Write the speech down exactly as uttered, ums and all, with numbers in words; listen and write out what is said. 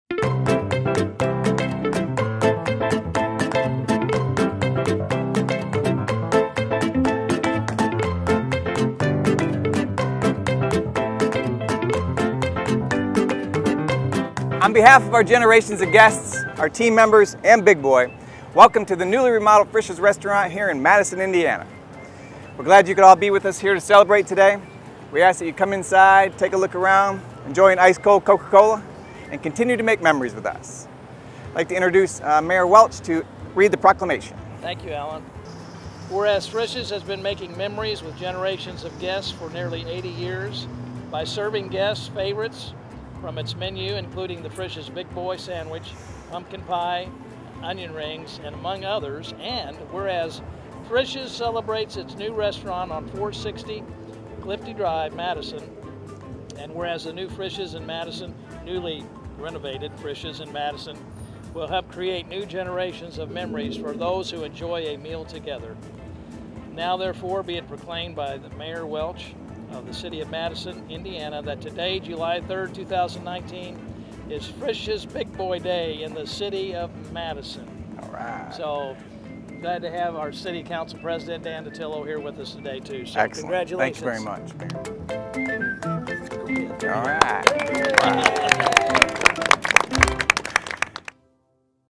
On behalf of our generations of guests, our team members, and Big Boy, welcome to the newly remodeled Frisch's restaurant here in Madison, Indiana. We're glad you could all be with us here to celebrate today. We ask that you come inside, take a look around, enjoy an ice-cold Coca-Cola, and continue to make memories with us. I'd like to introduce uh, Mayor Welch to read the proclamation. Thank you, Alan. Whereas Frisch's has been making memories with generations of guests for nearly eighty years by serving guests favorites from its menu, including the Frisch's Big Boy sandwich, pumpkin pie, onion rings, and among others. And whereas Frisch's celebrates its new restaurant on four sixty Clifty Drive, Madison, and whereas the new Frisch's in Madison, newly renovated Frisch's in Madison, will help create new generations of memories for those who enjoy a meal together. Now therefore be it proclaimed by the Mayor Welch of the city of Madison, Indiana, that today, July third, two thousand nineteen, is Frisch's Big Boy Day in the city of Madison. All right. So glad to have our City Council President, Dan Datillo, here with us today too. So excellent. Congratulations. Thank you very much, Mayor. All right. Wow.